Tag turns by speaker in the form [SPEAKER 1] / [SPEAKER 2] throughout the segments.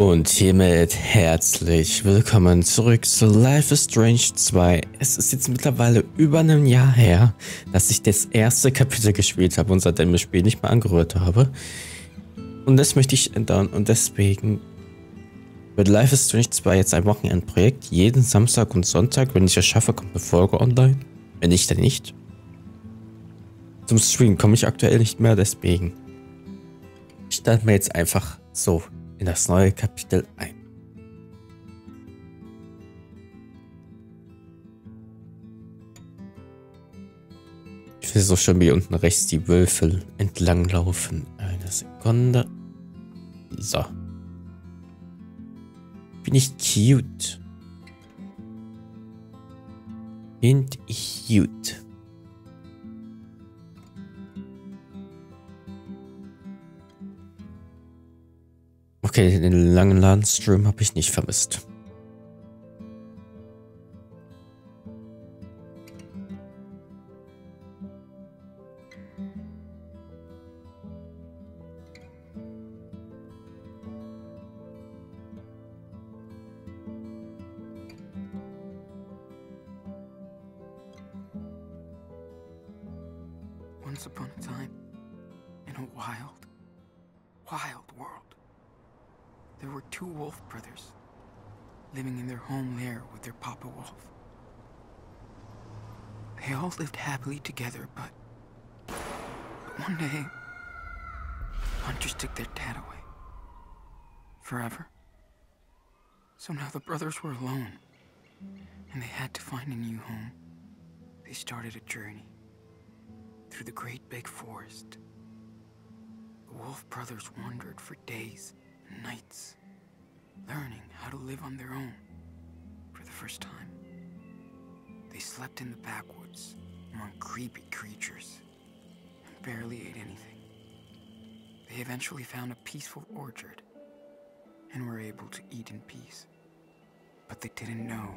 [SPEAKER 1] Und hiermit herzlich willkommen zurück zu Life is Strange 2. Es ist jetzt mittlerweile über einem Jahr her, dass ich das erste Kapitel gespielt habe und seitdem das Spiel nicht mehr angerührt habe. Und das möchte ich ändern und deswegen wird Life is Strange 2 jetzt ein Wochenendprojekt. Jeden Samstag und Sonntag, wenn ich es schaffe, kommt eine Folge online. Wenn nicht, dann nicht. Zum Stream komme ich aktuell nicht mehr, deswegen starten wir jetzt einfach so in das neue Kapitel ein. Ich will so schon wie unten rechts die Würfel entlang laufen. Eine Sekunde. So. Bin ich cute? Bin ich cute? Okay, den langen Ladenstream habe ich nicht vermisst.
[SPEAKER 2] Once upon a time, in a wild world, there were two wolf brothers living in their home lair with their Papa Wolf. They all lived happily together, but one day, hunters took their dad away. Forever. So now the brothers were alone, and they had to find a new home. They started a journey through the great big forest. The Wolf brothers wandered for days and nights, learning how to live on their own for the first time. They slept in the backwoods among creepy creatures and barely ate anything. They eventually found a peaceful orchard and were able to eat in peace. But they didn't know.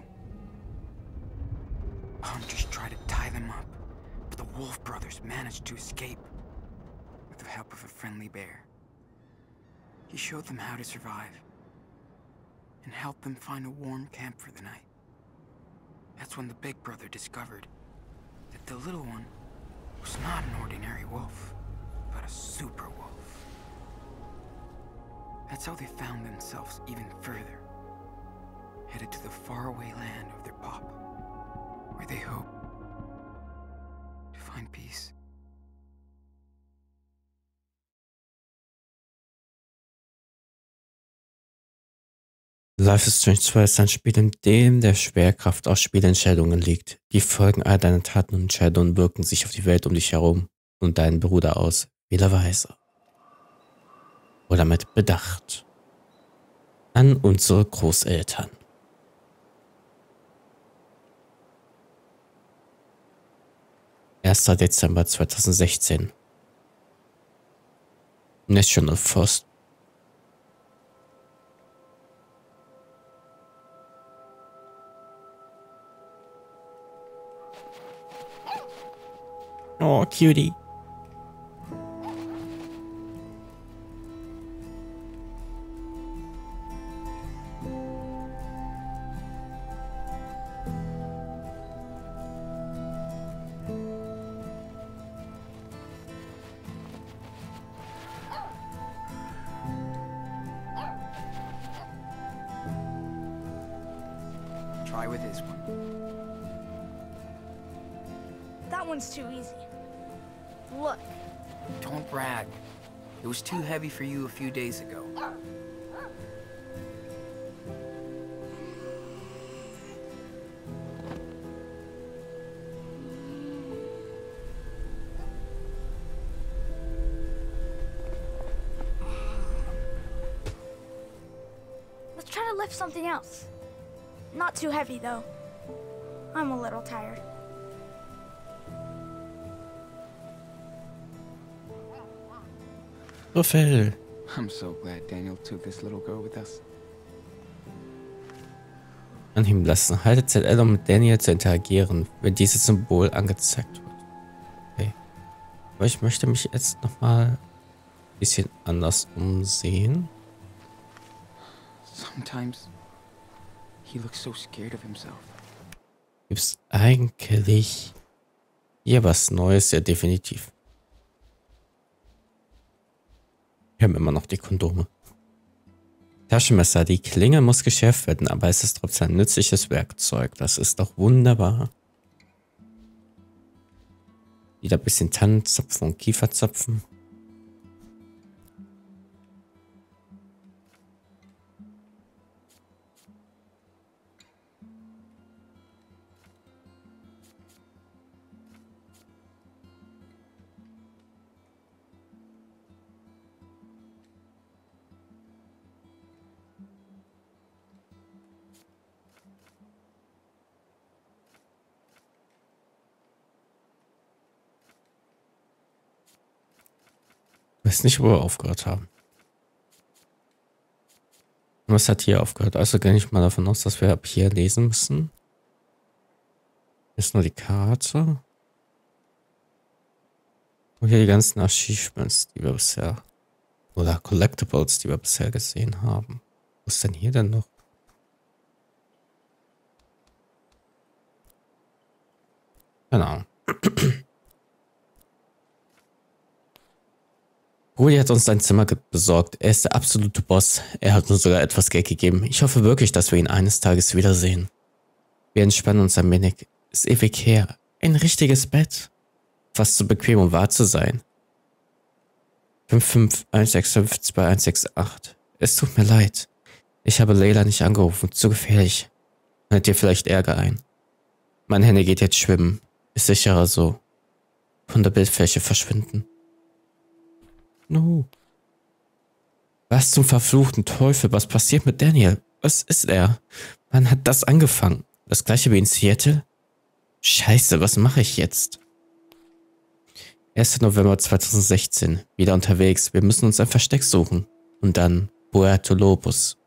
[SPEAKER 2] Hunters tried to tie them up, but the Wolf brothers managed to escape with the help of a friendly bear. He showed them how to survive and helped them find a warm camp for the night. That's when the big brother discovered that the little one was not an ordinary wolf, but a super wolf. That's how they found themselves even further, headed to the faraway land of their papa, where they hope to find peace.
[SPEAKER 1] Life is Strange 2 ist ein Spiel, in dem der Schwerkraft aus Spielentscheidungen liegt. Die Folgen all deiner Taten und Entscheidungen wirken sich auf die Welt um dich herum und deinen Bruder aus. Wähle weise. Oder mit Bedacht. An unsere Großeltern. Dezember 2016. National Forest. Oh, cutie.
[SPEAKER 2] Try with this one.
[SPEAKER 3] That one's too easy. Look.
[SPEAKER 2] Don't brag. It was too heavy for you a few days ago.
[SPEAKER 3] Let's try to lift something else. Not too heavy, though. I'm a little tired.
[SPEAKER 1] Würfel.
[SPEAKER 2] I'm so glad Daniel took this little girl with us.
[SPEAKER 1] Anheben lassen. Halte ZL, um mit Daniel zu interagieren, wenn dieses Symbol angezeigt wird. Okay. Aber ich möchte mich jetzt nochmal ein bisschen anders umsehen.
[SPEAKER 2] Sometimes he looks so scared of himself.
[SPEAKER 1] Gibt's eigentlich hier was Neues? Ja, definitiv. Wir haben immer noch die Kondome. Taschenmesser. Die Klinge muss geschärft werden, aber es ist trotzdem ein nützliches Werkzeug. Das ist doch wunderbar. Wieder ein bisschen Tannenzapfen und Kieferzapfen. Ich weiß nicht, wo wir aufgehört haben. Was hat hier aufgehört? Also gehe ich mal davon aus, dass wir ab hier lesen müssen. Hier ist nur die Karte. Und hier die ganzen Achievements, die wir bisher... Oder Collectibles, die wir bisher gesehen haben. Wo ist denn hier denn noch? Keine Ahnung. Rudi hat uns ein Zimmer besorgt. Er ist der absolute Boss. Er hat uns sogar etwas Geld gegeben. Ich hoffe wirklich, dass wir ihn eines Tages wiedersehen. Wir entspannen uns ein wenig. Ist ewig her. Ein richtiges Bett. Fast zu bequem, um wahr zu sein. 551652168. Es tut mir leid. Ich habe Leila nicht angerufen. Zu gefährlich. Hat dir vielleicht Ärger ein. Mein Handy geht jetzt schwimmen. Ist sicherer so. Von der Bildfläche verschwinden. No. Was zum verfluchten Teufel? Was passiert mit Daniel? Was ist er? Wann hat das angefangen? Das gleiche wie in Seattle? Scheiße, was mache ich jetzt? 1. November 2016. Wieder unterwegs. Wir müssen uns ein Versteck suchen. Und dann Puerto Lobos.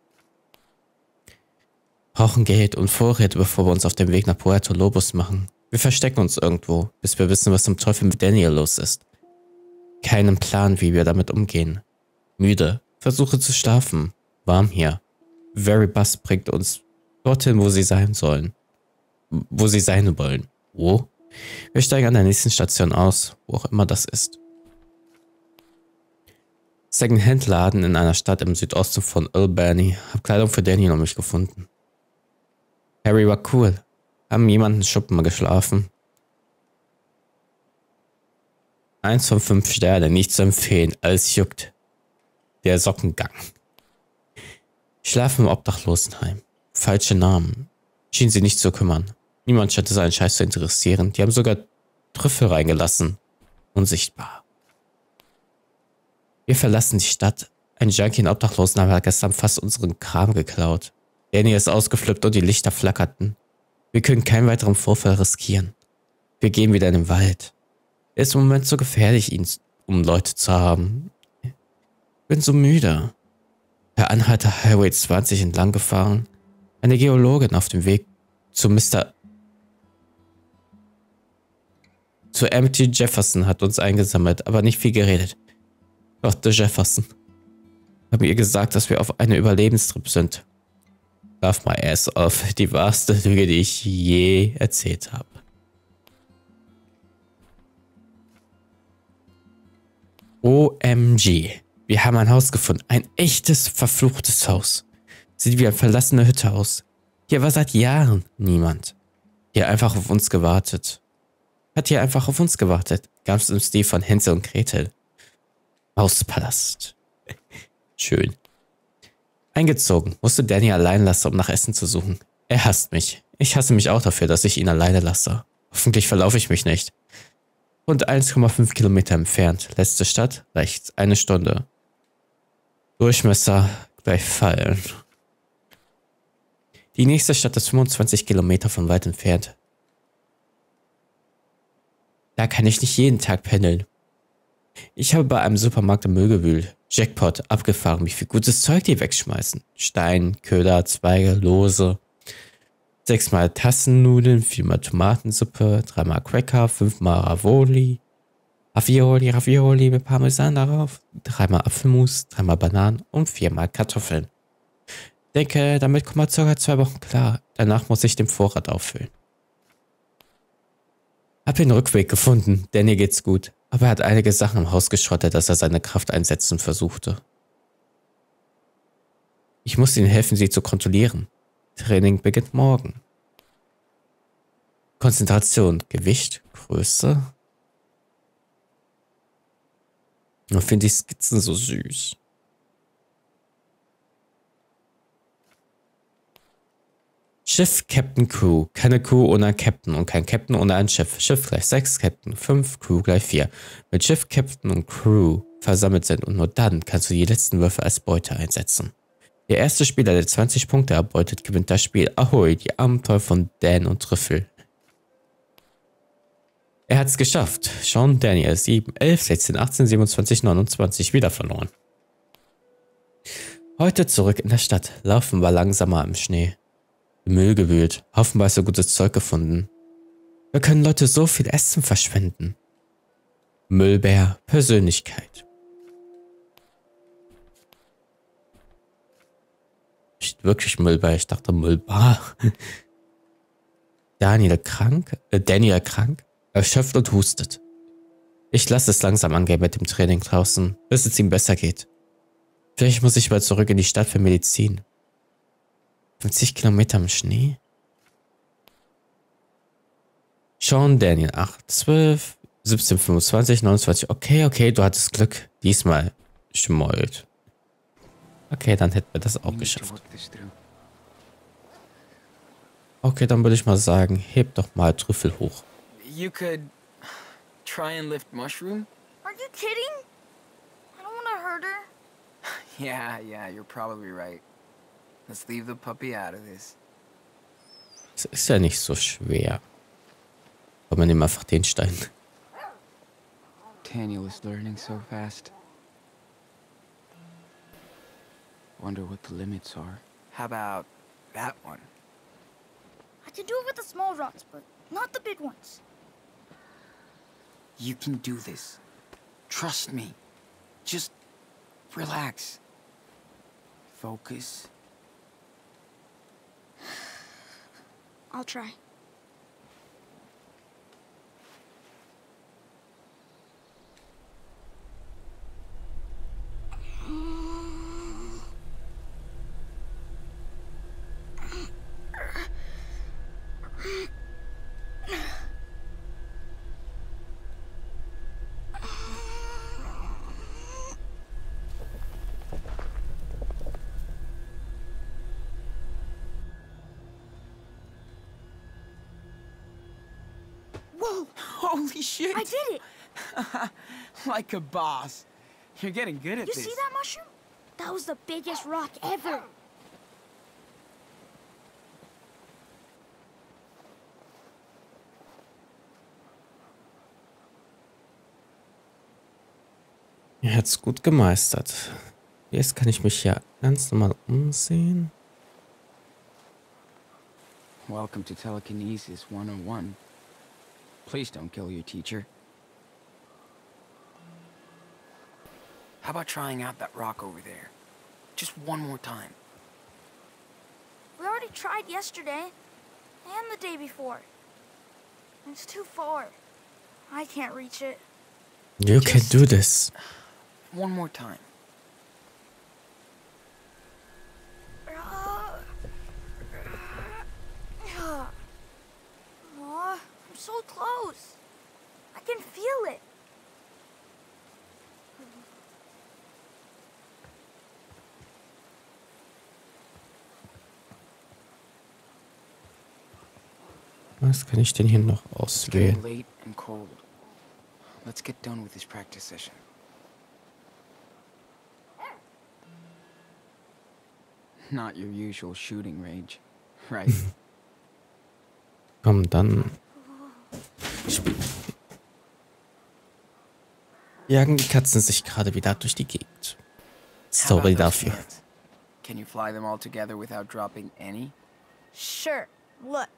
[SPEAKER 1] Brauchen Geld und Vorräte, bevor wir uns auf den Weg nach Puerto Lobos machen. Wir verstecken uns irgendwo, bis wir wissen, was zum Teufel mit Daniel los ist. Keinen Plan, wie wir damit umgehen. Müde. Versuche zu schlafen. Warm hier. Very Bus bringt uns dorthin, wo sie sein sollen. Wo sie sein wollen. Wo? Wir steigen an der nächsten Station aus, wo auch immer das ist. Second-Hand-Laden in einer Stadt im Südosten von Albany. Hab Kleidung für Daniel und mich gefunden. Harry war cool. Haben jemanden Schuppen mal geschlafen. 1 von 5 Sternen, nicht zu empfehlen, alles juckt. Der Sockengang. Schlafen im Obdachlosenheim. Falsche Namen. Schien sie nicht zu kümmern. Niemand scheint seinen Scheiß zu interessieren. Die haben sogar Trüffel reingelassen. Unsichtbar. Wir verlassen die Stadt. Ein Junkie in Obdachlosenheim hat gestern fast unseren Kram geklaut. Danny ist ausgeflippt und die Lichter flackerten. Wir können keinen weiteren Vorfall riskieren. Wir gehen wieder in den Wald. Es ist im Moment so gefährlich, um Leute zu haben. Ich bin so müde. Per Anhalter Highway 20 entlang gefahren. Eine Geologin auf dem Weg zu MT Jefferson hat uns eingesammelt, aber nicht viel geredet. Dr. Jefferson. Haben ihr gesagt, dass wir auf einem Überlebenstrip sind. Laugh my ass off. Die wahrste Lüge, die ich je erzählt habe. OMG. Wir haben ein Haus gefunden. Ein echtes, verfluchtes Haus. Sieht wie eine verlassene Hütte aus. Hier war seit Jahren niemand. Hier einfach auf uns gewartet. Hat hier einfach auf uns gewartet. Gab es im Stil von Hänsel und Gretel. Mauspalast. Schön. Eingezogen. Musste Danny allein lassen, um nach Essen zu suchen. Er hasst mich. Ich hasse mich auch dafür, dass ich ihn alleine lasse. Hoffentlich verlaufe ich mich nicht. Rund 1,5 Kilometer entfernt. Letzte Stadt, rechts. 1 Stunde. Durchmesser gleich fallen. Die nächste Stadt ist 25 Kilometer von weit entfernt. Da kann ich nicht jeden Tag pendeln. Ich habe bei einem Supermarkt im Müll gewühlt. Jackpot, abgefahren, wie viel gutes Zeug die wegschmeißen. Stein, Köder, Zweige, Lose. 6-mal Tassennudeln, 4-mal Tomatensuppe, 3-mal Cracker, 5-mal Ravioli mit Parmesan darauf, 3-mal Apfelmus, 3-mal Bananen und 4-mal Kartoffeln. Denke, damit kommen wir circa 2 Wochen klar. Danach muss ich den Vorrat auffüllen. Hab den Rückweg gefunden. Danny geht's gut. Aber er hat einige Sachen im Haus geschrottet, dass er seine Kraft einsetzen versuchte. Ich muss ihnen helfen, sie zu kontrollieren. Training beginnt morgen. Konzentration, Gewicht, Größe. Ich finde die Skizzen so süß. Schiff, Captain, Crew. Keine Crew ohne einen Captain und kein Captain ohne ein Schiff. Schiff gleich 6, Captain 5, Crew gleich 4. Wenn Schiff, Captain und Crew versammelt sind und nur dann kannst du die letzten Würfe als Beute einsetzen. Der erste Spieler, der 20 Punkte erbeutet, gewinnt das Spiel. Ahoi, die Abenteuer von Dan und Trüffel. Er hat's geschafft. Sean Daniel 7, 11, 16, 18, 27, 29 wieder verloren. Heute zurück in der Stadt. Laufen wir langsamer im Schnee. Müll gewühlt, haufenweise gutes Zeug gefunden. Wir können Leute so viel Essen verschwenden. Müllbär, Persönlichkeit. Nicht wirklich Müllbär, ich dachte Müllbar. Daniel krank, erschöpft und hustet. Ich lasse es langsam angehen mit dem Training draußen, bis es ihm besser geht. Vielleicht muss ich mal zurück in die Stadt für Medizin. 50 Kilometer im Schnee? Sean Daniel 8, 12, 17, 25, 29. Okay, du hattest Glück. Diesmal schmollt. Okay, dann hätten wir das auch geschafft. Okay, dann würde ich mal sagen, heb doch mal Trüffel hoch.
[SPEAKER 2] You could try and lift Mushroom?
[SPEAKER 3] Are you kidding? I don't want to hurt her.
[SPEAKER 2] Yeah, you're probably right. Let's leave the puppy out of this.
[SPEAKER 1] Es ist ja nicht so schwer. Aber man nimmt einfach den Stein.
[SPEAKER 2] Daniel is learning so fast. Wonder what the limits are. How about that one?
[SPEAKER 3] I can do it with the small rocks, but not the big ones.
[SPEAKER 2] You can do this. Trust me. Just relax. Focus.
[SPEAKER 3] I'll try.
[SPEAKER 2] Holy shit!
[SPEAKER 3] I did it!
[SPEAKER 2] Like a boss. You're getting good at
[SPEAKER 3] You
[SPEAKER 2] this.
[SPEAKER 3] see that mushroom? That was the biggest rock ever.
[SPEAKER 1] Er hat's gut gemeistert. Jetzt kann ich mich ja ganz normal umsehen.
[SPEAKER 2] Welcome to Telekinesis 101. Please don't kill your teacher. How about trying out that rock over there? Just one more time.
[SPEAKER 3] We already tried yesterday. And the day before. It's too far. I can't reach it.
[SPEAKER 1] You can do this.
[SPEAKER 2] One more time.
[SPEAKER 3] Aw, I'm so close. I can feel it.
[SPEAKER 1] Was kann ich denn hier noch
[SPEAKER 2] It's getting
[SPEAKER 1] auswählen?
[SPEAKER 2] late and cold. Let's get done with this practice session. Not your usual shooting range, right?
[SPEAKER 1] Komm, dann jagen die Katzen sich gerade wieder durch die Gegend.
[SPEAKER 2] How about
[SPEAKER 1] Sorry
[SPEAKER 2] those
[SPEAKER 1] dafür.
[SPEAKER 2] hands? Can you fly them all together without dropping any?
[SPEAKER 3] Sure. Look.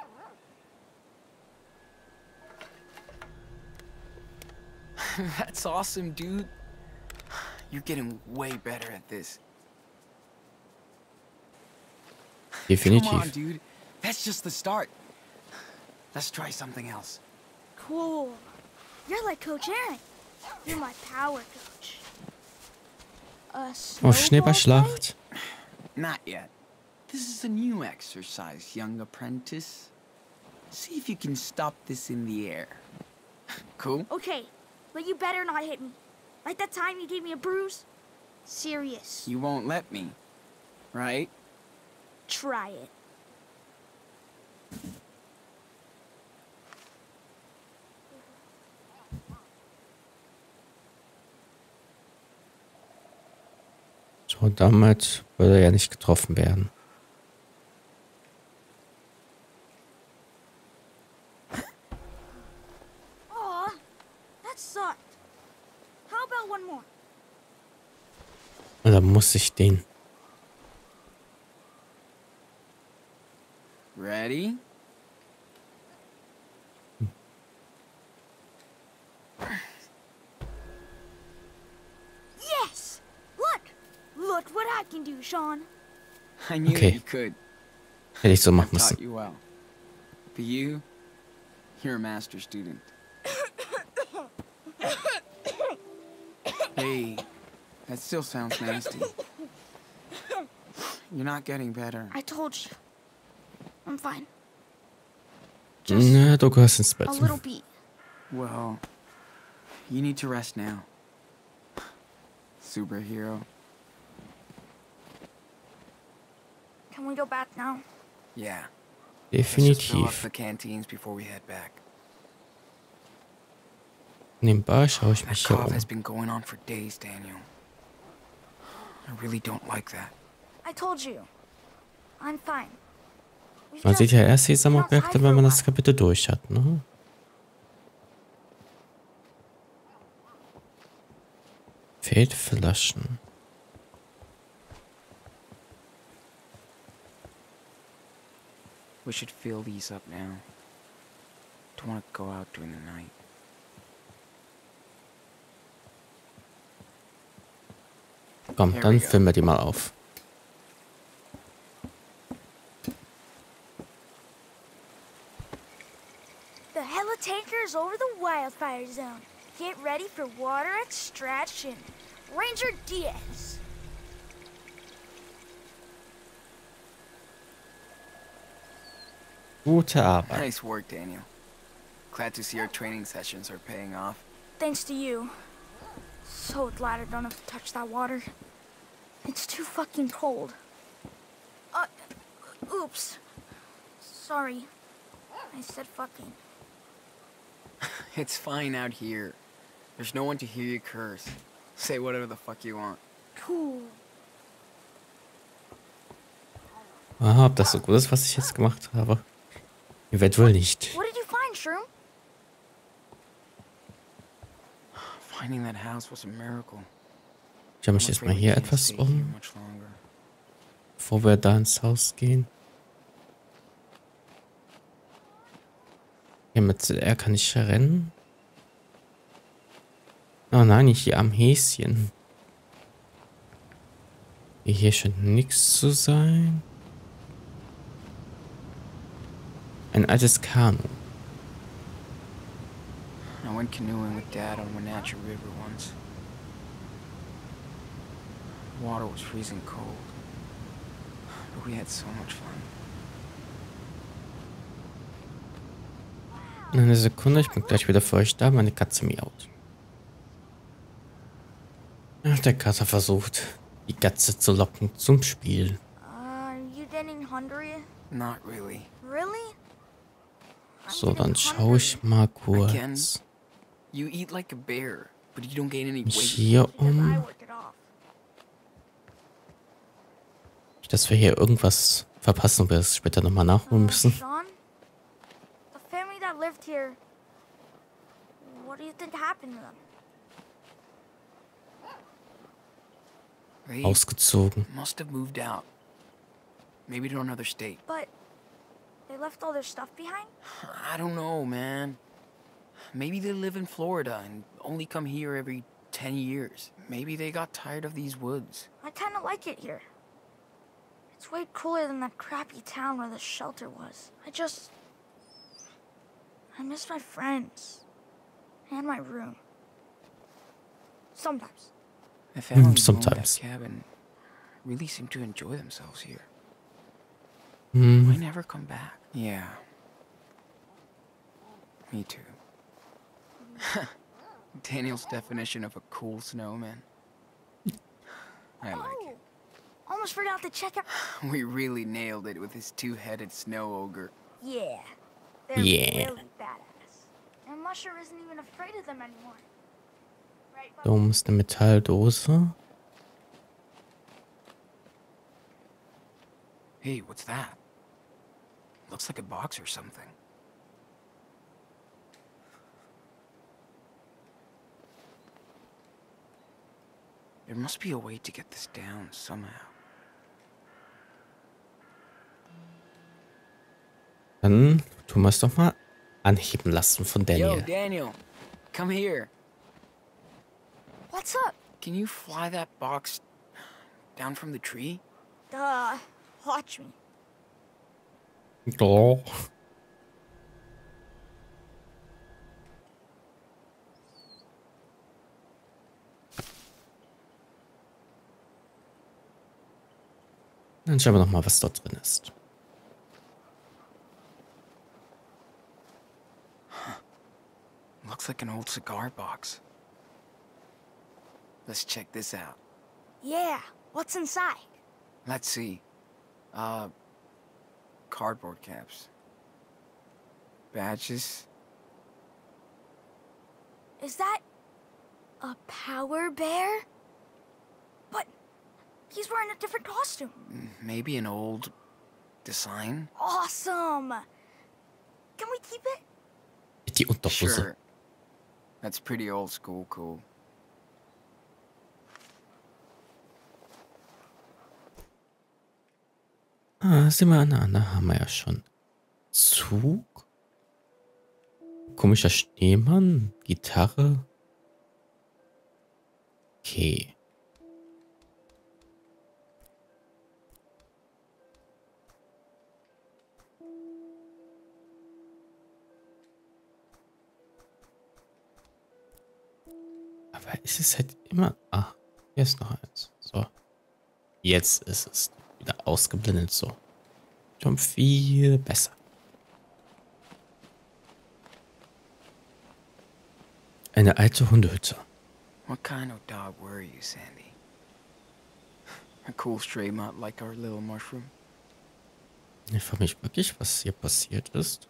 [SPEAKER 2] That's awesome, dude. You're getting way better at this.
[SPEAKER 1] Definitiv.
[SPEAKER 2] dude. That's just the start. Let's try something else.
[SPEAKER 3] Cool. You're like Coach Aaron. You're my power coach.
[SPEAKER 1] Oh,
[SPEAKER 3] Snowball fight?
[SPEAKER 1] Schneeballschlacht.
[SPEAKER 2] Not yet. This is a new exercise, young apprentice. See if you can stop this in the air. Cool?
[SPEAKER 3] Okay, but you better not hit me. Like that time you gave me a bruise. Serious.
[SPEAKER 2] You won't let me, right?
[SPEAKER 3] Try it.
[SPEAKER 1] So, damit würde er ja nicht getroffen werden.
[SPEAKER 3] Aw, that sucked. How about one more?
[SPEAKER 1] Und dann muss ich den.
[SPEAKER 2] Ready?
[SPEAKER 3] Yes! Look! Look what I can do, Sean.
[SPEAKER 2] I knew
[SPEAKER 1] Okay.
[SPEAKER 2] you could.
[SPEAKER 1] Hätte ich so machen
[SPEAKER 2] Taught
[SPEAKER 1] müssen.
[SPEAKER 2] you well. But you're a master student. Hey, that still sounds nasty. You're not getting better.
[SPEAKER 3] I told you. I'm fine. Just
[SPEAKER 1] Na, du gehörst ins Bett.
[SPEAKER 3] a little beat.
[SPEAKER 2] Well, you need to rest now. Superhero.
[SPEAKER 3] Can we go back now?
[SPEAKER 2] Yeah. Let's just fill up
[SPEAKER 1] Definitiv.
[SPEAKER 2] the canteens before we head back.
[SPEAKER 1] Nebenbei schaue ich
[SPEAKER 2] That
[SPEAKER 1] mich hier
[SPEAKER 2] cough
[SPEAKER 1] um.
[SPEAKER 2] has been going on for days, Daniel. I really don't like that.
[SPEAKER 3] I told you. I'm fine. We've
[SPEAKER 1] Man
[SPEAKER 3] just
[SPEAKER 1] sieht ja erst
[SPEAKER 3] been
[SPEAKER 1] Sesamobjekte,
[SPEAKER 3] outside
[SPEAKER 1] wenn
[SPEAKER 3] for
[SPEAKER 1] man
[SPEAKER 3] a
[SPEAKER 1] das
[SPEAKER 3] while.
[SPEAKER 1] Kapitel durch hat, ne? Fehlt Flaschen.
[SPEAKER 2] We should fill these up now. Don't want to go out during the night.
[SPEAKER 1] Komm,
[SPEAKER 2] Here
[SPEAKER 1] dann
[SPEAKER 2] we go.
[SPEAKER 1] füllen wir die mal auf.
[SPEAKER 3] The Hella tanker is over the wildfire zone. Get ready for water extraction. Ranger Diaz.
[SPEAKER 1] Gute Arbeit.
[SPEAKER 2] Nice work, Daniel. Glad to see our training sessions are paying off.
[SPEAKER 3] Thanks to you. So glad I don't have to touch that water. It's too fucking cold. Oops. Sorry. I said fucking.
[SPEAKER 2] It's fine out here. There's no one to hear you curse. Say whatever the fuck you want.
[SPEAKER 3] Cool.
[SPEAKER 1] Aha, ob das so gut ist, was ich jetzt gemacht habe? Eventuell nicht.
[SPEAKER 3] What did you find, Shroom?
[SPEAKER 2] Finding that house was a miracle.
[SPEAKER 1] Ich schaue
[SPEAKER 2] I'm
[SPEAKER 1] mich jetzt mal
[SPEAKER 2] afraid we
[SPEAKER 1] hier
[SPEAKER 2] can't
[SPEAKER 1] etwas
[SPEAKER 2] stay here
[SPEAKER 1] um,
[SPEAKER 2] much longer.
[SPEAKER 1] bevor wir da ins Haus gehen. Hier mit CR kann ich rennen. Oh nein, nicht hier am Häschen. Hier scheint nichts zu sein. Ein altes Kanu.
[SPEAKER 2] I went canoeing with Dad on Wenatchee River once. Water was freezing cold, but we had so much fun.
[SPEAKER 1] Eine Sekunde, ich bin gleich wieder für euch da. Meine Katze miaut. Ach, der Kater versucht, die Katze zu locken zum Spiel.
[SPEAKER 3] Are you getting hungry?
[SPEAKER 2] Not really.
[SPEAKER 3] Really? I'm
[SPEAKER 1] So,
[SPEAKER 3] getting
[SPEAKER 1] dann schaue ich
[SPEAKER 3] hungry.
[SPEAKER 1] mal
[SPEAKER 2] Again?
[SPEAKER 1] kurz.
[SPEAKER 2] You eat like a bear, but you don't gain any
[SPEAKER 1] Mich
[SPEAKER 2] weight.
[SPEAKER 1] hier
[SPEAKER 3] Because I
[SPEAKER 1] um.
[SPEAKER 3] work it off.
[SPEAKER 1] Nicht, dass wir hier irgendwas verpassen und wir es später nochmal nachholen müssen.
[SPEAKER 3] Sean? The family that lived here. What do you think happened to them?
[SPEAKER 2] They
[SPEAKER 1] Ausgezogen.
[SPEAKER 2] must have moved out. Maybe to another state.
[SPEAKER 3] But they left all their stuff behind?
[SPEAKER 2] I don't know, man. Maybe they live in Florida and only come here every 10 years. Maybe they got tired of these woods.
[SPEAKER 3] I kind of like it here. It's way cooler than that crappy town where the shelter was. I miss my friends. And my room. Sometimes.
[SPEAKER 2] The family who owned that
[SPEAKER 1] Sometimes.
[SPEAKER 2] cabin really seem to enjoy themselves here.
[SPEAKER 1] Hm.
[SPEAKER 2] Might never come back. Yeah. Me too. Daniel's definition of a cool snowman. I like it.
[SPEAKER 3] Almost forgot to check out.
[SPEAKER 2] We really nailed it with his two-headed snow ogre.
[SPEAKER 3] Yeah. They're
[SPEAKER 1] Yeah.
[SPEAKER 3] really badass. And Mushroom isn't even afraid of them anymore. Right,
[SPEAKER 1] Da oben ist eine Metalldose.
[SPEAKER 2] Hey, what's that? Looks like a box or something. There must be a way to get this down somehow.
[SPEAKER 1] Dann tun wir es doch mal anheben lassen von
[SPEAKER 2] Yo,
[SPEAKER 1] Daniel.
[SPEAKER 2] Daniel, come here.
[SPEAKER 3] What's up?
[SPEAKER 2] Can you fly that box down from the tree?
[SPEAKER 3] Watch me.
[SPEAKER 1] Oh. Dann schauen wir noch mal, was dort drin ist.
[SPEAKER 2] Looks like an old cigar box. Let's check this out.
[SPEAKER 3] Yeah. What's inside?
[SPEAKER 2] Let's see. Cardboard caps. Badges.
[SPEAKER 3] Is that a power bear? But he's wearing a different costume.
[SPEAKER 2] Maybe an old design?
[SPEAKER 3] Awesome. Can we keep it?
[SPEAKER 1] Die Unterhose.
[SPEAKER 2] Sure. That's pretty old school cool.
[SPEAKER 1] Ah, sieh mal an, da haben wir ja schon. Zug. Komischer Schneemann. Gitarre. Okay. Aber ist es halt immer... Ah, hier ist noch eins. So. Jetzt ist es wieder ausgeblendet. So. Schon viel besser. Eine alte Hundehütte.
[SPEAKER 2] What kind of dog were you, Sandy? A cool stray mutt like our little mushroom?
[SPEAKER 1] Ich frage mich wirklich, was hier passiert ist.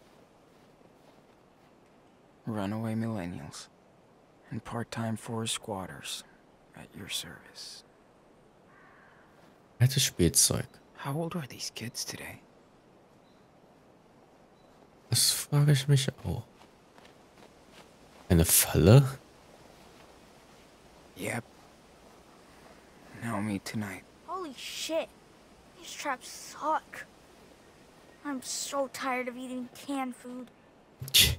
[SPEAKER 2] Runaway millennials and part-time forest squatters at your service.
[SPEAKER 1] Altes Spielzeug.
[SPEAKER 2] How old are these kids today?
[SPEAKER 1] Das frage ich mich auch. Eine Falle?
[SPEAKER 2] Yep. Now me tonight.
[SPEAKER 3] Holy shit. These traps suck. I'm so tired of eating canned food.
[SPEAKER 1] Tch.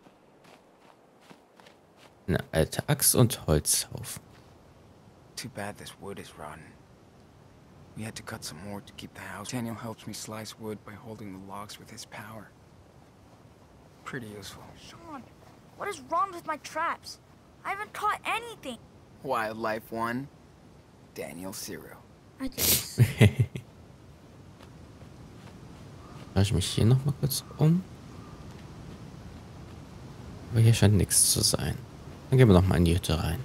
[SPEAKER 1] Eine alte Axt und Holzhaufen.
[SPEAKER 2] Too bad this wood is rotten. We had to cut some more to keep the house. Daniel helps me slice wood by holding the logs with his power. Pretty useful.
[SPEAKER 3] Sean, what is wrong with my traps? I haven't caught anything.
[SPEAKER 2] Wildlife 1, Daniel 0.
[SPEAKER 3] I just...
[SPEAKER 1] Schaue ich mich hier noch mal kurz um. Aber hier scheint nichts zu sein. Dann gehen wir noch mal in die Hütte rein.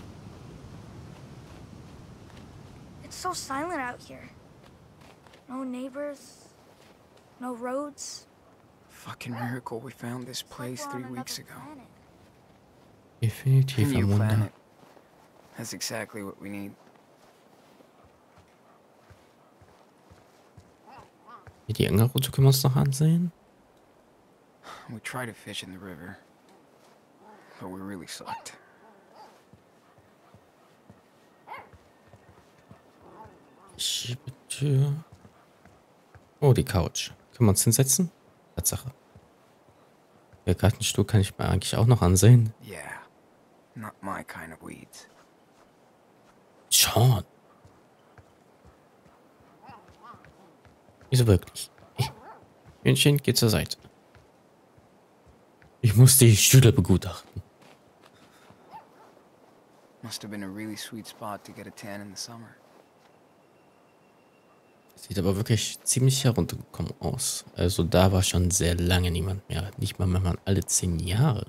[SPEAKER 3] It's so silent out here. No neighbors, no roads.
[SPEAKER 2] Fucking miracle we found this
[SPEAKER 3] It's like
[SPEAKER 2] place
[SPEAKER 3] we're on
[SPEAKER 2] 3 weeks
[SPEAKER 3] another
[SPEAKER 2] ago.
[SPEAKER 3] planet.
[SPEAKER 1] Definitiv
[SPEAKER 2] A
[SPEAKER 1] ein
[SPEAKER 2] new
[SPEAKER 1] Wunder.
[SPEAKER 2] planet. That's exactly what we need.
[SPEAKER 1] Hier die enge Route können wir uns noch ansehen.
[SPEAKER 2] We tried to fish in the river, but we really sucked.
[SPEAKER 1] Schiebetür. Oh, die Couch. Können wir uns hinsetzen? Tatsache. Der Gartenstuhl kann ich mir eigentlich auch noch ansehen.
[SPEAKER 2] Yeah, not my kind of weeds.
[SPEAKER 1] Sean. Wieso wirklich? Hühnchen, geh zur Seite. Ich muss die Stühle begutachten.
[SPEAKER 2] Must have been a really sweet spot to get a tan in the summer.
[SPEAKER 1] Sieht aber wirklich ziemlich heruntergekommen aus. Also da war schon sehr lange niemand mehr. Nicht mal mehr alle 10 Jahre.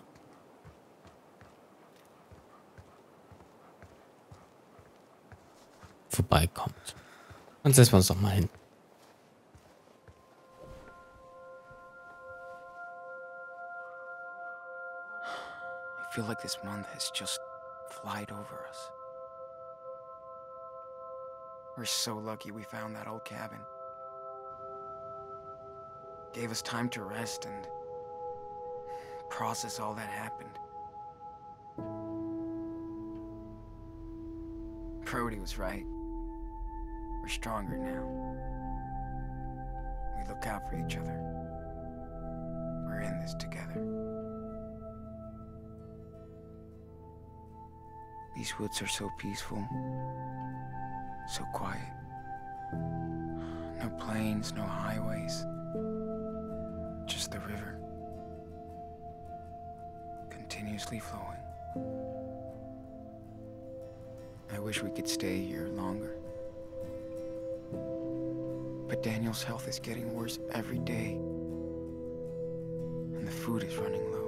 [SPEAKER 1] Vorbeikommt. Dann setzen wir uns doch mal hin.
[SPEAKER 2] I feel like this month has just flied over us. We're so lucky we found that old cabin. Gave us time to rest and process all that happened. Brody was right. We're stronger now. We look out for each other. We're in this together. These woods are so peaceful, so quiet. No planes, no highways. Just the river. Continuously flowing. I wish we could stay here longer. But Daniel's health is getting worse every day. And the food is running low.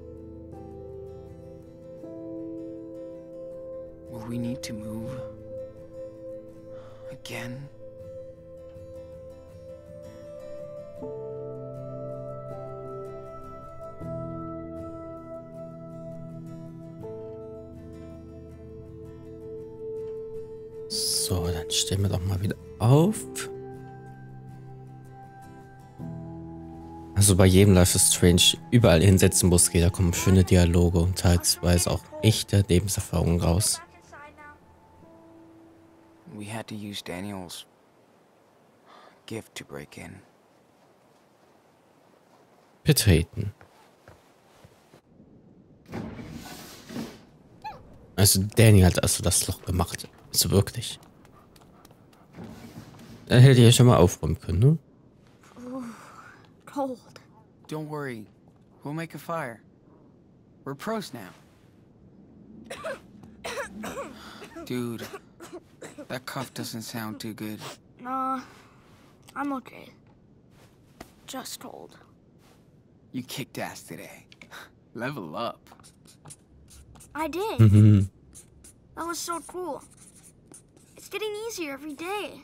[SPEAKER 2] Will we need to move? Again?
[SPEAKER 1] So, dann stellen wir doch mal wieder auf. Also bei jedem Life is Strange überall hinsetzen muss, da kommen schöne Dialoge und teilweise auch echte Lebenserfahrungen raus.
[SPEAKER 3] Back inside now.
[SPEAKER 2] We had to use Daniel's gift to break in.
[SPEAKER 1] Betreten. Also Danny hat also das Loch gemacht. Also wirklich. Dann hätte ich ja schon mal aufräumen können, ne?
[SPEAKER 3] Cold.
[SPEAKER 2] Don't worry. We'll make a fire. We're pros now. Dude, that cough doesn't sound too good.
[SPEAKER 3] Nah, I'm okay. Just cold.
[SPEAKER 2] You kicked ass today. Level up.
[SPEAKER 3] I did.
[SPEAKER 1] Mhm.
[SPEAKER 3] That was so cool. It's getting easier every day.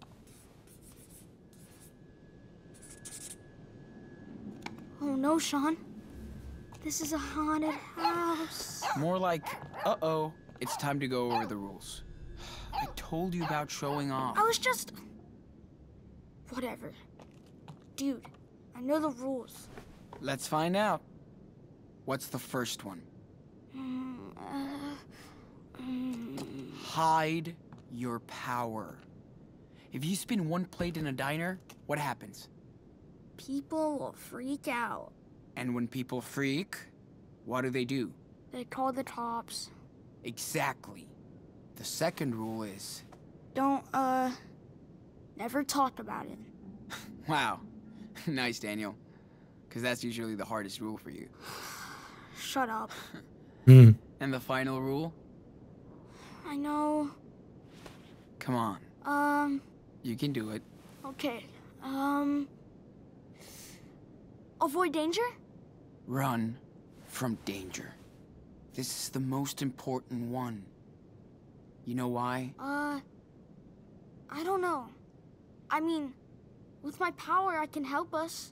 [SPEAKER 3] Oh no, Sean. This is a haunted house.
[SPEAKER 2] More like, uh-oh, it's time to go over the rules. I told you about showing off.
[SPEAKER 3] I was just... Whatever. Dude, I know the rules.
[SPEAKER 2] Let's find out. What's the first one? Hide your power. If you spin one plate in a diner, what happens?
[SPEAKER 3] People will freak out.
[SPEAKER 2] And when people freak, what do?
[SPEAKER 3] They call the cops.
[SPEAKER 2] Exactly. The second rule is...
[SPEAKER 3] Don't, never talk about it.
[SPEAKER 2] Wow. Nice, Daniel. Because that's usually the hardest rule for you.
[SPEAKER 3] Shut up.
[SPEAKER 1] Hm.
[SPEAKER 2] And the final rule?
[SPEAKER 3] I know.
[SPEAKER 2] Come on. You can do it.
[SPEAKER 3] Okay. Avoid danger?
[SPEAKER 2] Run from danger. This is the most important one. You know why?
[SPEAKER 3] I don't know. I mean, with my power, I can help us.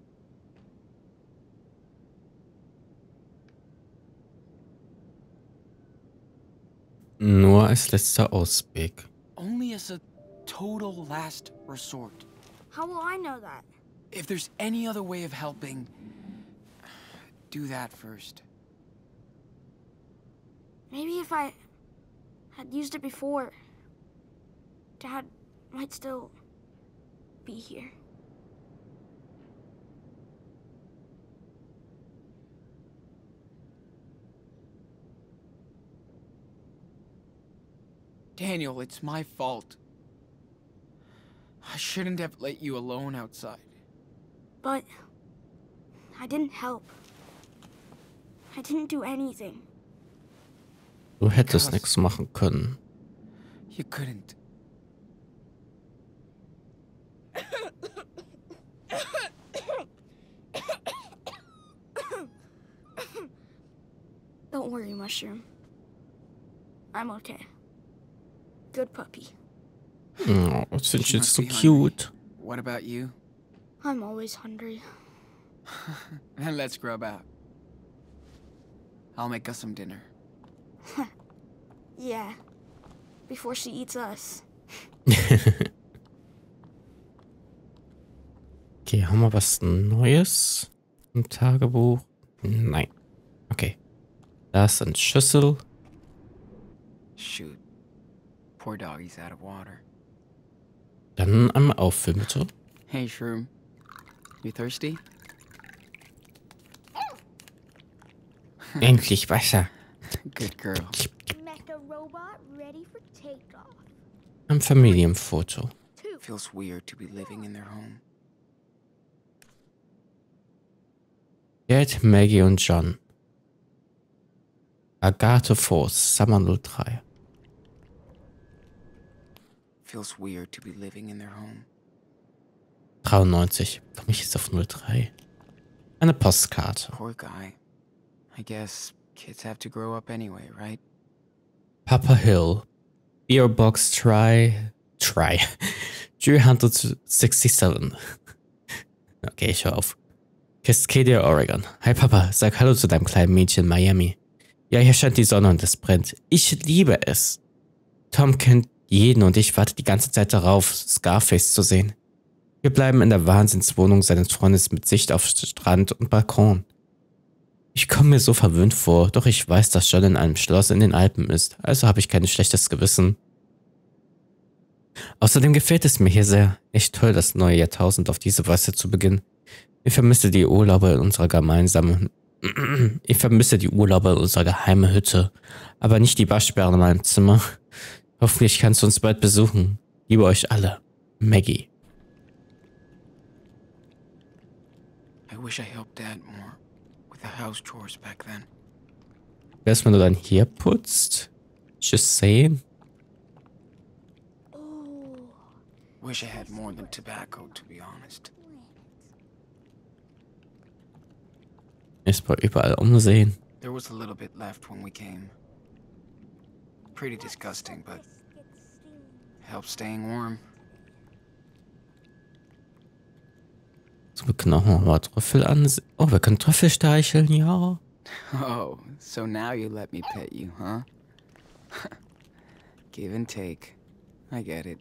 [SPEAKER 1] Nur als letzter Ausweg.
[SPEAKER 2] Only as a total last resort.
[SPEAKER 3] How will I know that?
[SPEAKER 2] If there's any other way of helping, do that first.
[SPEAKER 3] Maybe if I had used it before, Dad might still be here.
[SPEAKER 2] Daniel, it's my fault. I shouldn't have let you alone outside.
[SPEAKER 3] But I didn't help. I didn't do anything.
[SPEAKER 1] Du hättest nichts machen können.
[SPEAKER 2] You couldn't.
[SPEAKER 3] Don't worry, Mushroom. I'm okay. Good puppy.
[SPEAKER 1] Oh, das finde ich
[SPEAKER 2] She
[SPEAKER 1] jetzt
[SPEAKER 2] must
[SPEAKER 1] so
[SPEAKER 2] be hungry.
[SPEAKER 1] cute.
[SPEAKER 2] What about you?
[SPEAKER 3] I'm always hungry.
[SPEAKER 2] Then let's grub out. I'll make us some dinner.
[SPEAKER 3] Yeah. Before she eats us.
[SPEAKER 1] Okay, haben wir was Neues im Tagebuch? Nein. Okay. Das sind Schüssel.
[SPEAKER 2] Shoot. Poor doggy's out of water.
[SPEAKER 1] Dann einmal auffüllen, bitte.
[SPEAKER 2] Hey, Shroom. You thirsty?
[SPEAKER 1] Endlich Wasser.
[SPEAKER 2] Good girl.
[SPEAKER 3] Mecha robot ready for takeoff.
[SPEAKER 1] Ein Familienfoto.
[SPEAKER 2] Feels weird to be living in their home.
[SPEAKER 1] Gerd, Maggie und John. Agathe Force, Summer 03.
[SPEAKER 2] Feels weird to be living in their home.
[SPEAKER 1] 93. Komme ich jetzt auf 03? Eine Postkarte.
[SPEAKER 2] Poor guy. I guess kids have to grow up anyway, right?
[SPEAKER 1] Papa Hill. Beer Box Try. 367. Okay, ich höre auf. Cascadia, Oregon. Hi Papa, sag Hallo zu deinem kleinen Mädchen in Miami. Ja, hier scheint die Sonne und es brennt. Ich liebe es. Tom kennt jeden und ich warte die ganze Zeit darauf, Scarface zu sehen. Wir bleiben in der Wahnsinnswohnung seines Freundes mit Sicht auf Strand und Balkon. Ich komme mir so verwöhnt vor, doch ich weiß, dass John in einem Schloss in den Alpen ist, also habe ich kein schlechtes Gewissen. Außerdem gefällt es mir hier sehr. Echt toll, das neue Jahrtausend auf diese Weise zu beginnen. Ich vermisse die Urlaube in unserer geheimen Hütte, aber nicht die Waschbären in meinem Zimmer. Hoffentlich kannst du uns bald besuchen. Liebe euch alle. Maggie.
[SPEAKER 2] I wish I helped Dad more with the house chores back then.
[SPEAKER 1] Wär's, wenn du dann hier putzt? Just saying.
[SPEAKER 2] Wish I had more than tobacco, to be honest.
[SPEAKER 1] Erstmal überall umsehen.
[SPEAKER 2] There was a little bit left when we came. Pretty disgusting, but helps staying warm.
[SPEAKER 1] So, wir können auch mal Trüffel ansehen. Oh, wir können Trüffel streicheln, ja.
[SPEAKER 2] Oh, so now you let me pet you, huh? Give and take. I get it.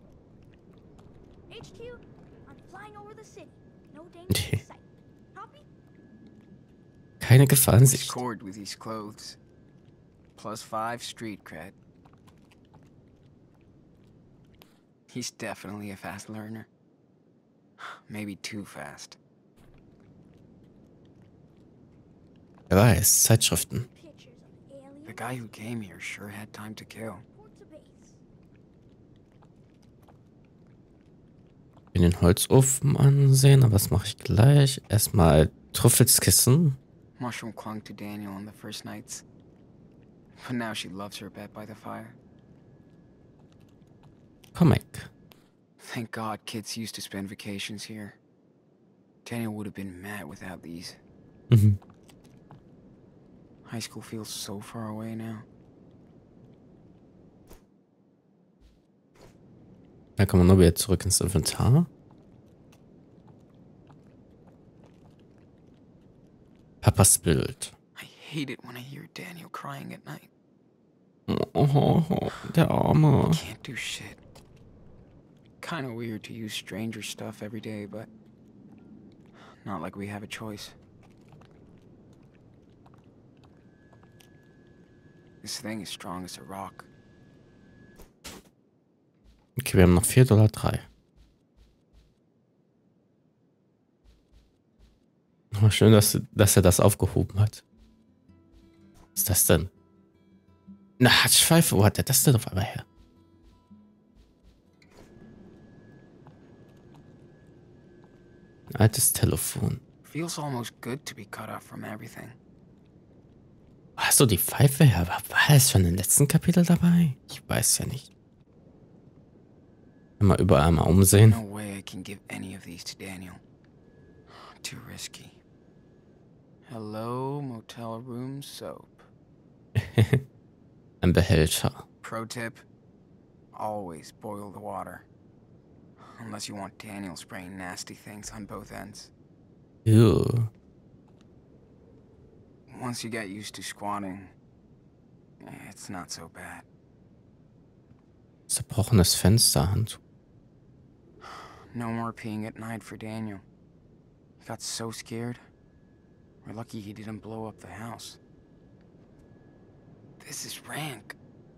[SPEAKER 3] HQ, I'm flying over the city. No danger in sight. Copy?
[SPEAKER 1] Keine Gefahrensicht.
[SPEAKER 2] Scored with these clothes. +5 street cred. He's definitely a fast learner. Maybe too fast.
[SPEAKER 1] Wer weiß, Zeitschriften.
[SPEAKER 3] Pictures of aliens.
[SPEAKER 2] The guy who came here sure had time to kill.
[SPEAKER 3] Report to base.
[SPEAKER 1] In den Holzofen ansehen, aber das mache ich gleich. Erstmal Trüffelskissen.
[SPEAKER 2] Mushroom clung to Daniel on the first nights. But now she loves her bed by the fire.
[SPEAKER 1] Comic.
[SPEAKER 2] Thank God kids used to spend vacations here. Daniel would have been mad without these.
[SPEAKER 1] Mhm.
[SPEAKER 2] High school feels so far away now.
[SPEAKER 1] Da kommen wir nur wieder zurück ins Inventar. Papas Bild.
[SPEAKER 2] I hate it when I hear Daniel crying at night.
[SPEAKER 1] Oh, der Arme.
[SPEAKER 2] Can't do shit. Kinda weird to use stranger stuff every day, but not like we have a choice. This thing is strong as a rock.
[SPEAKER 1] Okay, wir haben noch $4,03. Oh, schön, dass er das aufgehoben hat. Was ist das denn? Eine Hatschpfeife, wo hat er das denn auf einmal her? Ein altes Telefon.
[SPEAKER 2] Feels almost good to be cut off from everything.
[SPEAKER 1] Hast du die Pfeife her? War es schon im letzten Kapitel dabei? Ich weiß ja nicht. Mal überall mal umsehen.
[SPEAKER 2] No way I can give any of these to Daniel. Too risky. Hello, motel room soap.
[SPEAKER 1] Ein Behälter.
[SPEAKER 2] Pro tip: always boil the water. Unless you want Daniel spraying nasty things on both ends.
[SPEAKER 1] Ew.
[SPEAKER 2] Once you get used to squatting, it's not so bad.
[SPEAKER 1] Zerbrochenes Fensterhandtuch.
[SPEAKER 2] No more peeing at night for Daniel. He got so scared. We're lucky he didn't blow up the house. This is rank.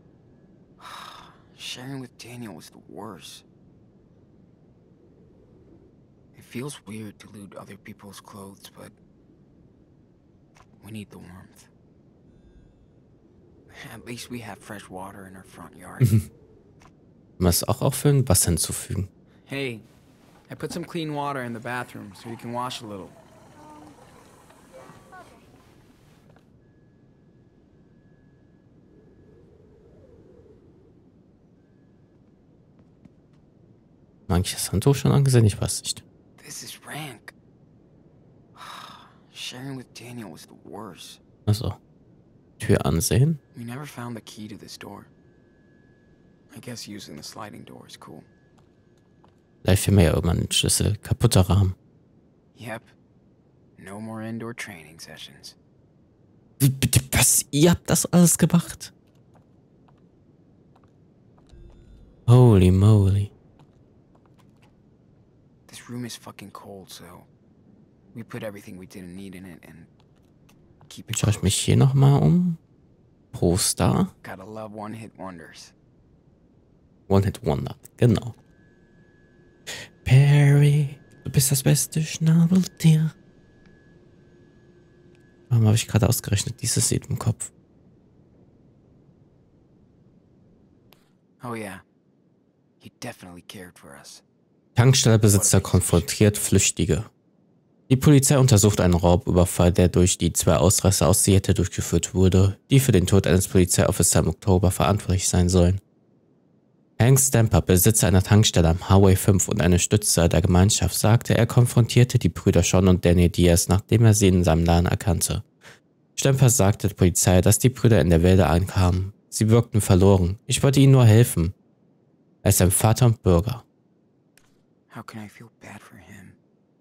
[SPEAKER 2] Sharing with Daniel was the worst. It feels weird to loot other people's clothes, but we need the warmth. At least we have fresh water in our front yard.
[SPEAKER 1] Was auch auffüllen, Wasser hinzufügen.
[SPEAKER 2] Hey, I put some clean water in the bathroom so you can wash a little.
[SPEAKER 1] Manches Handtuch schon angesehen, ich weiß nicht.
[SPEAKER 2] This is rank. Sharing with Daniel was the worst.
[SPEAKER 1] Also, Tür ansehen.
[SPEAKER 2] We never found the key to this door. I guess using the sliding door is cool.
[SPEAKER 1] Vielleicht finden wir ja irgendwann einen Schlüssel. Kaputter Rahmen.
[SPEAKER 2] Yep. No more indoor training sessions.
[SPEAKER 1] Wie bitte, was? Ihr habt das alles gemacht? Holy moly.
[SPEAKER 2] This room is fucking cold, so we put everything we didn't need in it and keep it
[SPEAKER 1] Schaue ich
[SPEAKER 2] close.
[SPEAKER 1] mich hier nochmal um. Poster.
[SPEAKER 2] Gotta love one-hit wonders.
[SPEAKER 1] One-Hit-Wonder. Genau. Perry, du bist das beste Schnabeltier. Warum habe ich gerade ausgerechnet dieses Lied im Kopf?
[SPEAKER 2] Oh yeah. He definitely cared for us.
[SPEAKER 1] Tankstellebesitzer konfrontiert Flüchtige. Die Polizei untersucht einen Raubüberfall, der durch die zwei Ausreißer aus Seattle durchgeführt wurde, die für den Tod eines Polizeiofficers im Oktober verantwortlich sein sollen. Hank Stamper, Besitzer einer Tankstelle am Highway 5 und eine Stütze der Gemeinschaft, sagte, er konfrontierte die Brüder Sean und Danny Diaz, nachdem er sie in seinem Laden erkannte. Stamper sagte der Polizei, dass die Brüder in der Wälder ankamen. Sie wirkten verloren. Ich wollte ihnen nur helfen. Er ist ein Vater und Bürger.
[SPEAKER 2] How can I feel bad for him?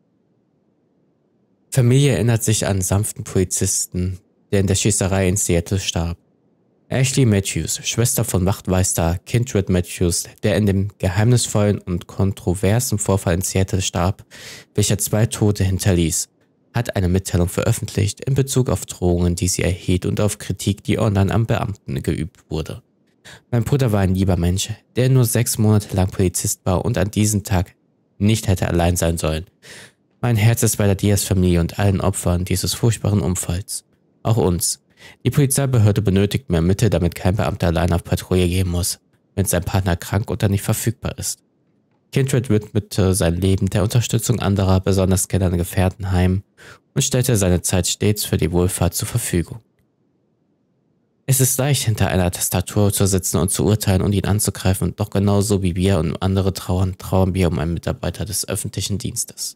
[SPEAKER 1] Familie erinnert sich an einen sanften Polizisten, der in der Schießerei in Seattle starb. Ashley Matthews, Schwester von Wachtmeister Kindred Matthews, der in dem geheimnisvollen und kontroversen Vorfall in Seattle starb, welcher 2 Tote hinterließ, hat eine Mitteilung veröffentlicht in Bezug auf Drohungen, die sie erhielt und auf Kritik, die online am Beamten geübt wurde. Mein Bruder war ein lieber Mensch, der nur 6 Monate lang Polizist war und an diesem Tag nicht hätte allein sein sollen. Mein Herz ist bei der Diaz-Familie und allen Opfern dieses furchtbaren Unfalls. Auch uns. Die Polizeibehörde benötigt mehr Mittel, damit kein Beamter allein auf Patrouille gehen muss, wenn sein Partner krank oder nicht verfügbar ist. Kindred widmete sein Leben der Unterstützung anderer, besonders Kellern Gefährtenheim, und stellte seine Zeit stets für die Wohlfahrt zur Verfügung. Es ist leicht, hinter einer Tastatur zu sitzen und zu urteilen und ihn anzugreifen, doch genauso wie wir und andere trauern wir um einen Mitarbeiter des öffentlichen Dienstes.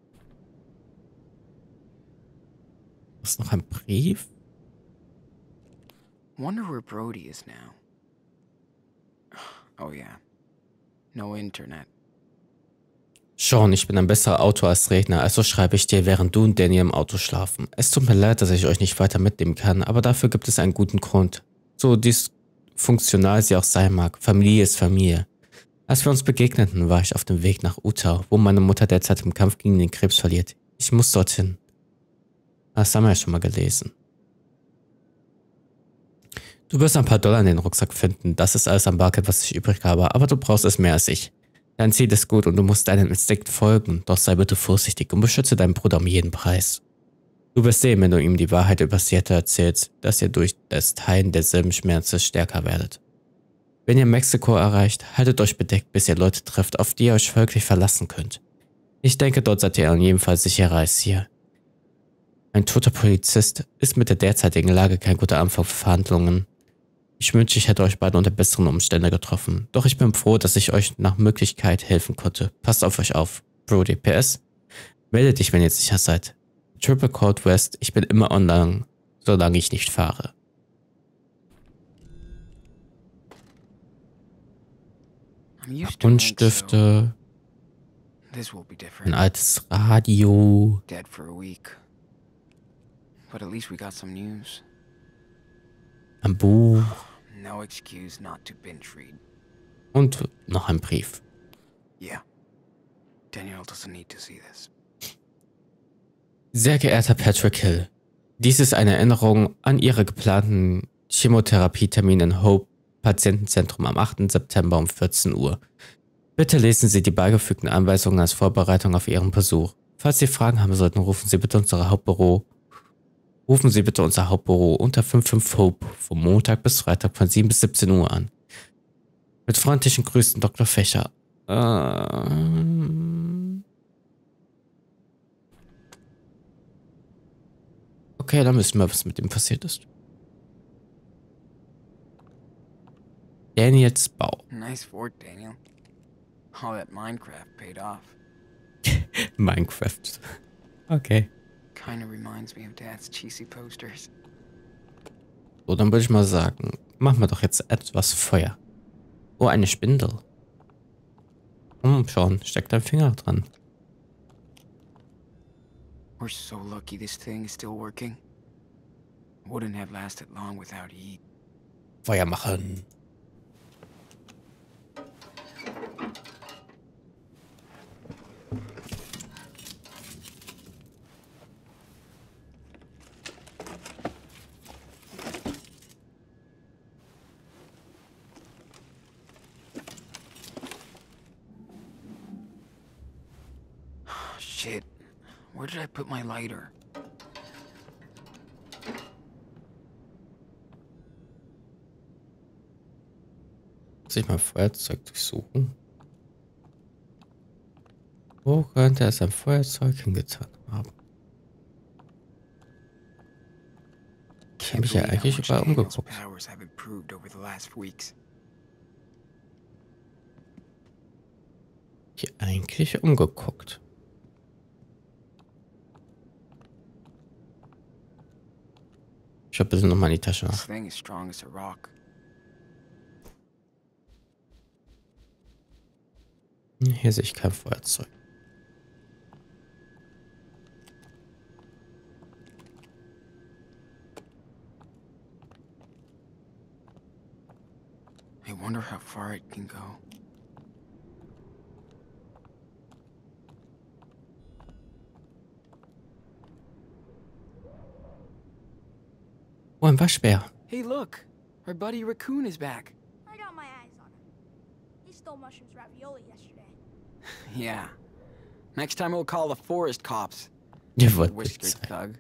[SPEAKER 1] Ist noch ein Brief?
[SPEAKER 2] Wonder where Brody is now. Oh yeah. No internet.
[SPEAKER 1] Sean, ich bin ein besserer Autor als Redner, also schreibe ich dir, während du und Danny im Auto schlafen. Es tut mir leid, dass ich euch nicht weiter mitnehmen kann, aber dafür gibt es einen guten Grund. So dysfunktional sie auch sein mag, Familie ist Familie. Als wir uns begegneten, war ich auf dem Weg nach Utah, wo meine Mutter derzeit im Kampf gegen den Krebs verliert. Ich muss dorthin. Das haben wir ja schon mal gelesen. Du wirst ein paar Dollar in den Rucksack finden, das ist alles am Bargeld, was ich übrig habe, aber du brauchst es mehr als ich. Dein Ziel ist gut und du musst deinem Instinkt folgen, doch sei bitte vorsichtig und beschütze deinen Bruder um jeden Preis. Du wirst sehen, wenn du ihm die Wahrheit über Seattle erzählst, dass ihr durch das Teilen derselben Schmerzen stärker werdet. Wenn ihr Mexiko erreicht, haltet euch bedeckt, bis ihr Leute trefft, auf die ihr euch wirklich verlassen könnt. Ich denke, dort seid ihr jedenfalls sicherer als hier. Ein toter Polizist ist mit der derzeitigen Lage kein guter Anfang für Verhandlungen. Ich wünsche, ich hätte euch beide unter besseren Umständen getroffen. Doch ich bin froh, dass ich euch nach Möglichkeit helfen konnte. Passt auf euch auf. Brody, PS. Meldet dich, wenn ihr sicher seid. Triple Code West, ich bin immer online, solange ich nicht fahre. Buntstifte. Ein altes Radio.
[SPEAKER 2] Dead for a week. But at least we got some news.
[SPEAKER 1] Ein Buch.
[SPEAKER 2] No excuse not to binge read.
[SPEAKER 1] Und noch ein Brief.
[SPEAKER 2] Yeah. Danielle doesn't need to see this.
[SPEAKER 1] Sehr geehrter Patrick Hill, dies ist eine Erinnerung an Ihre geplanten Chemotherapietermin in Hope Patientenzentrum am 8. September um 14 Uhr. Bitte lesen Sie die beigefügten Anweisungen als Vorbereitung auf Ihren Besuch. Falls Sie Fragen haben sollten, rufen Sie bitte unser Hauptbüro unter 55 Hope vom Montag bis Freitag von 7 bis 17 Uhr an. Mit freundlichen Grüßen, Dr. Fächer. Okay, dann wissen wir, was mit ihm passiert ist. Daniels Bau.
[SPEAKER 2] Nice work, Daniel. All that Minecraft paid off.
[SPEAKER 1] Minecraft. Okay.
[SPEAKER 2] Kinda reminds me of Dad's cheesy posters.
[SPEAKER 1] So, dann würde ich mal sagen, machen wir doch jetzt etwas Feuer. Oh, eine Spindel. Schon, steckt dein Finger dran.
[SPEAKER 2] We're so lucky this thing is still working. Wouldn't have lasted long without heat.
[SPEAKER 1] Feuer machen.
[SPEAKER 2] Shit. Where did I put my lighter?
[SPEAKER 1] Muss ich mal Feuerzeug durchsuchen? Wo könnte es ein Feuerzeug hingetan haben? Ich habe mich ja eigentlich überall umgeguckt. Hier eigentlich umgeguckt. Ich schaue bitte nochmal in die Tasche nach. Hier sehe ich kein Feuerzeug.
[SPEAKER 2] I wonder how far it can go.
[SPEAKER 1] Oh, ein Waschbär.
[SPEAKER 2] Hey, look! Our buddy Raccoon is back.
[SPEAKER 3] I got my eyes on him. He stole mushrooms ravioli yesterday.
[SPEAKER 2] Yeah. Next time we'll call the forest cops.
[SPEAKER 1] Ihr wollt
[SPEAKER 2] Whiskered
[SPEAKER 1] Polizei.
[SPEAKER 2] thug.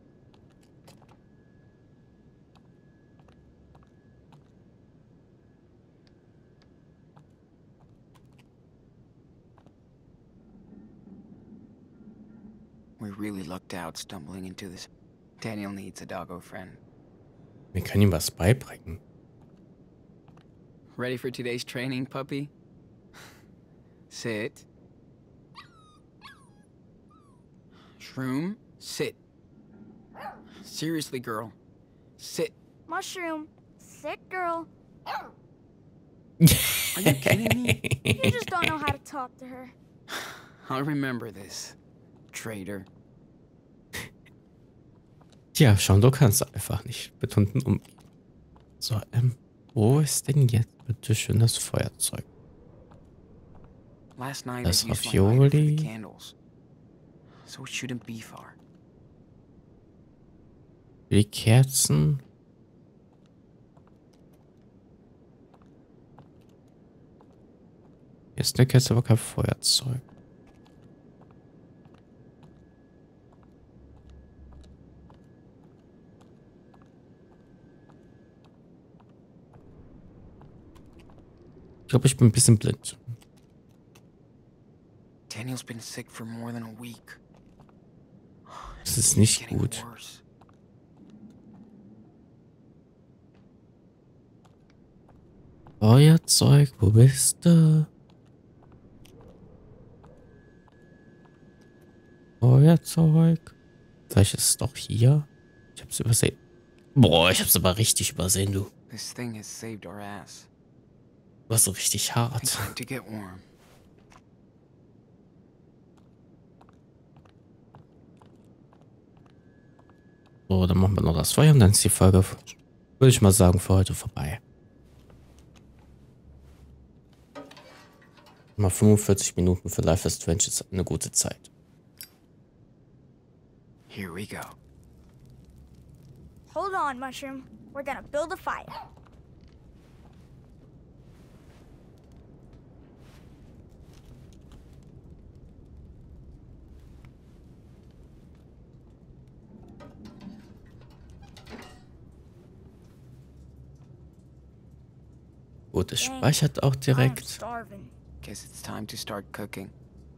[SPEAKER 2] We really lucked out stumbling into this. Daniel needs a doggo friend.
[SPEAKER 1] Wir können ihm was beibringen.
[SPEAKER 2] Ready for today's training, puppy? Sit. Shroom, sit. Seriously, girl. Sit.
[SPEAKER 3] Mushroom, sit, girl.
[SPEAKER 2] Are you kidding me?
[SPEAKER 3] You just don't know how to talk to her.
[SPEAKER 2] I'll remember this, traitor.
[SPEAKER 1] Ja, schon, du kannst einfach nicht mit Hunden umgehen. So, wo ist denn jetzt bitte schön das Feuerzeug?
[SPEAKER 2] Last night
[SPEAKER 1] Das
[SPEAKER 2] I used my lighter for the
[SPEAKER 1] Ravioli.
[SPEAKER 2] candles, so it shouldn't be far.
[SPEAKER 1] Die Kerzen. Hier ist eine Kerze, aber kein Feuerzeug. Ich glaube, ich bin ein bisschen blind.
[SPEAKER 2] Daniel's been sick for more than a week.
[SPEAKER 1] Das ist nicht
[SPEAKER 2] Getting
[SPEAKER 1] gut.
[SPEAKER 2] worse.
[SPEAKER 1] Feuerzeug, wo bist du? Feuerzeug. Vielleicht ist es doch hier. Ich hab's übersehen. Boah, ich hab's aber richtig übersehen, du.
[SPEAKER 2] This thing has saved our ass.
[SPEAKER 1] War so richtig
[SPEAKER 2] It's
[SPEAKER 1] hart.
[SPEAKER 2] time to get warm.
[SPEAKER 1] So, dann machen wir noch das Feuer und dann ist die Folge, würde ich mal sagen, für heute vorbei. Mal 45 Minuten für Life is Strange ist eine gute Zeit.
[SPEAKER 2] Here we go.
[SPEAKER 3] Hold on, Mushroom. We're gonna build a fire.
[SPEAKER 1] Gut, es speichert auch
[SPEAKER 3] I'm
[SPEAKER 1] direkt.
[SPEAKER 3] starving.
[SPEAKER 2] Guess it's time to start cooking.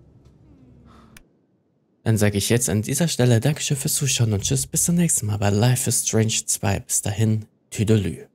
[SPEAKER 1] Dann sage ich jetzt an dieser Stelle Dankeschön fürs Zuschauen und tschüss, bis zum nächsten Mal bei Life is Strange 2. Bis dahin, Tüdelü.